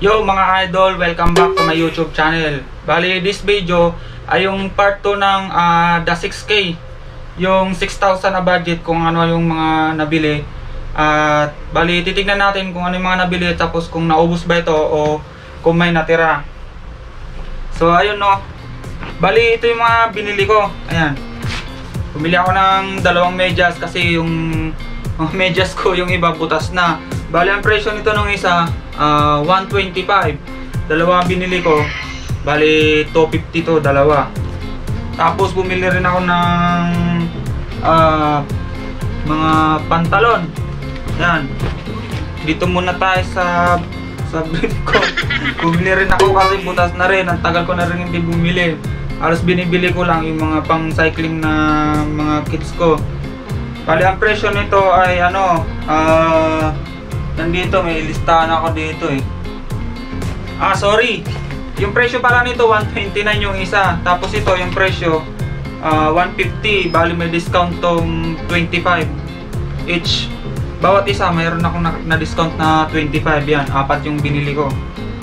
Yo mga idol, welcome back to my YouTube channel. Bali, this video ay yung part 2 ng the 6K. Yung 6,000 na budget kung ano yung mga nabili. At bali, titignan natin kung ano yung mga nabili tapos kung naubos ba ito o kung may natira. So ayun no. Bali, ito yung mga binili ko. Ayan. Bumili ako ng dalawang medyas kasi yung medyas ko yung iba butas na. Bali, ang presyo nito nung isa 125. Dalawa binili ko. Bali 250 to, dalawa. Tapos bumili rin ako ng mga pantalon. Yan. Dito muna tayo sa brief ko. Bumili rin ako kasi butas na rin. Ang tagal ko na rin hindi bumili. Halos binibili ko lang yung mga pang cycling na mga kits ko. Bali, ang presyo nito ay ano, nandito, may listahan ako dito eh. Sorry. Yung presyo pala nito 129 yung isa. Tapos ito yung presyo 150. Bali may discount tong 25 each. Bawat isa mayroon akong na-discount na 25 yan. Apat yung binili ko.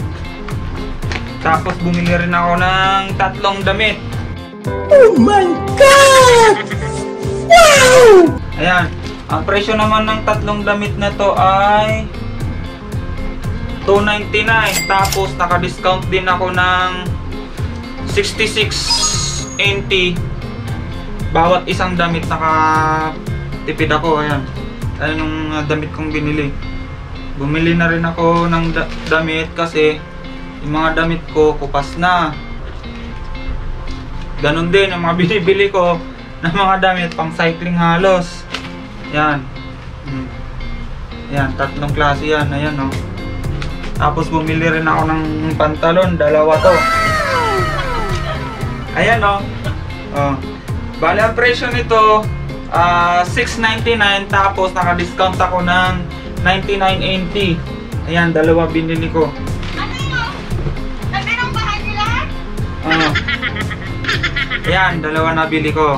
Tapos bumili rin ako ng tatlong damit. Oh my God! Wow! Ayan. Ang presyo naman ng tatlong damit na to ay 299. Tapos naka-discount din ako ng 66.90. Bawat isang damit nakatipid ako. Ayan. Ayan yung damit kong binili. Bumili na rin ako ng damit kasi yung mga damit ko kupas na. Ganon din yung mga binibili ko ng mga damit pang cycling halos. Yan. Yan, tatlong klase yan. Ayan o. Tapos bumili rin ako ng pantalon. Dalawa to. Ayan o. Bali, ang presyo nito $699. Tapos naka-discount ako ng $99.80. Ayan, dalawa binili ko. Ano yun? Sabi ng bahay nila? Ayan, dalawa nabili ko.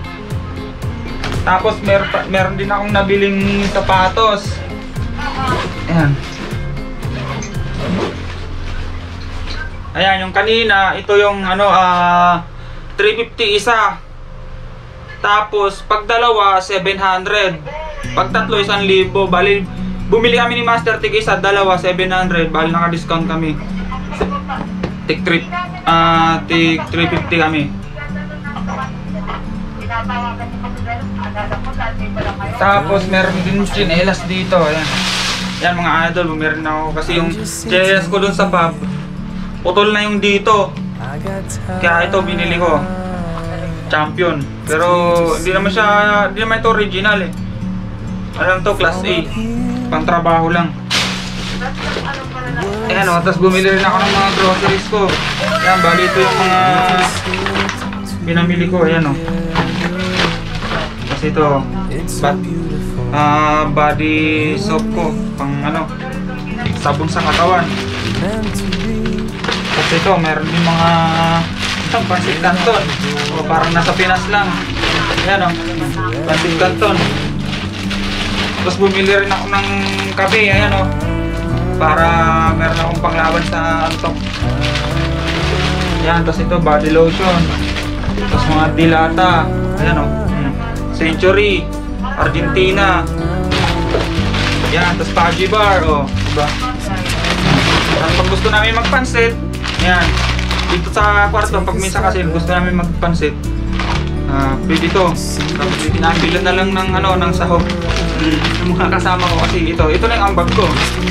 Tapos meron din akong nabiling sapatos. Ayan. Ayan, yung kanina, ito yung ano, 350 isa. Tapos pag dalawa, 700. Pag tatlo, 1,000. Bali, bumili kami ni Master Tig isa, dalawa, 700. Bali, naka-discount kami. Tig 350 kami. Tapos meron din chinelas dito. Ayan. Yan mga idol, bumili na ako kasi yung chinelas ko dun sa pub putol na yung dito. Kaya ito binili ko. Champion. Pero hindi naman ito original eh. Alam to, class A. Pang trabaho lang. Ayan o, tapos bumili rin ako ng mga groceries ko. Ayan, bali ito yung mga pinamili ko. Ayan o. Kasi ito body soap ko, pang ano, sabon sa katawan. Kasi ito meron din mga pansit canton, o parang nasa Pinas lang. Ayan o, pansit canton. Tapos bumili rin ako ng kape. Ayan o, para meron akong panglaban sa antok. Ayan, tapos ito body lotion. Tapos mga dilata. Ayan o, Century, Argentina. Yan, tapos Paggi Bar, diba? At pag gusto namin magpansit, yan, dito sa kwarto, pag minsan kasi gusto namin magpansit, pwede ito. Tapos pinambilan na lang ng, ng sahog ng mga kasama ko kasi ito na yung ambag ko.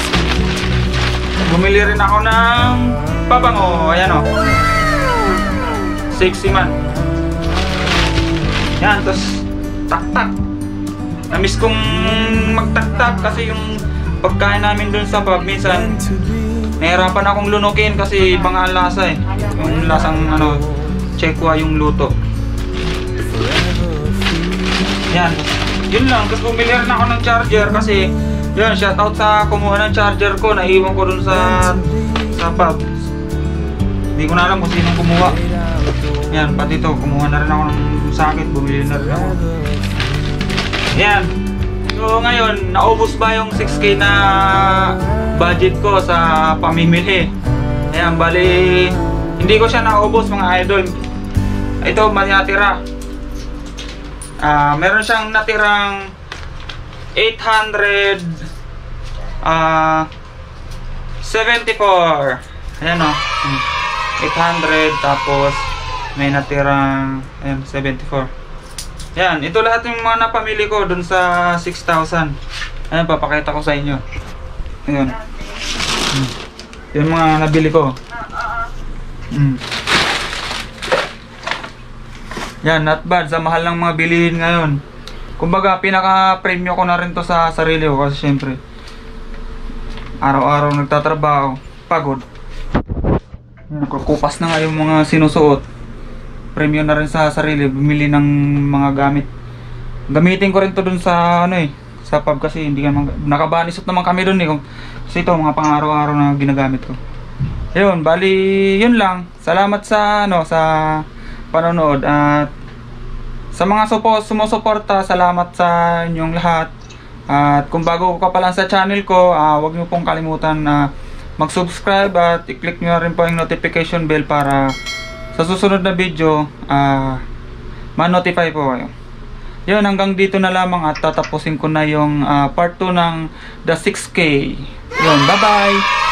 Bumili rin ako ng pabango, ayan o. Sexy man. Yan, tapos tak-tak. Namiss kong magtak-tak kasi yung pagkain namin dun sa pub minsan nahirapan akong lunukin kasi ibang ang lasa eh. Yung lasang Chekwa yung luto. Yan. Yun lang. Tapos bumili rin ako ng charger kasi yun, shoutout sa kumuha ng charger ko. Naiwan ko dun sa pub. Hindi ko na alam kung sinong kumuha. Yan, pati ito, kumuha na rin ako ng sakit, bumili na rin ako. Yan. So ngayon, naubos ba yung 6K na budget ko sa pamimili. Ayan, bali hindi ko siya naubos mga idol. Ito may natira. Meron siyang natirang 874. Ayan o. 800 tapos may natirang 74. Ayan, ito lahat yung mga napamili ko dun sa 6,000. Ayan, papakita ko sa inyo. Ayan. Yung mga nabili ko. Yan, not bad. Sa mahal ng mga bilihin ngayon. Kumbaga, pinaka-premyo ko na rin to sa sarili ko. Kasi syempre, araw-araw nagtatrabaho. Pagod. Nagkukupas na nga yung mga sinusuot. Premyo na rin sa sarili. Bumili ng mga gamit. Gamitin ko rin to dun sa sa pub kasi hindi ka nakabanisot naman kami dun eh. Kasi ito mga pang-araw-araw na ginagamit ko. Ayun, bali yun lang. Salamat sa sa panonood at sa mga sumusuporta, salamat sa inyong lahat. At kung bago ka pa lang sa channel ko, huwag niyo pong kalimutan na mag-subscribe at i-click niyo rin po yung notification bell para sa susunod na video ma-notify po kayo. Yun, hanggang dito na lamang at tatapusin ko na yung part 2 ng The 6K. Yun, bye-bye!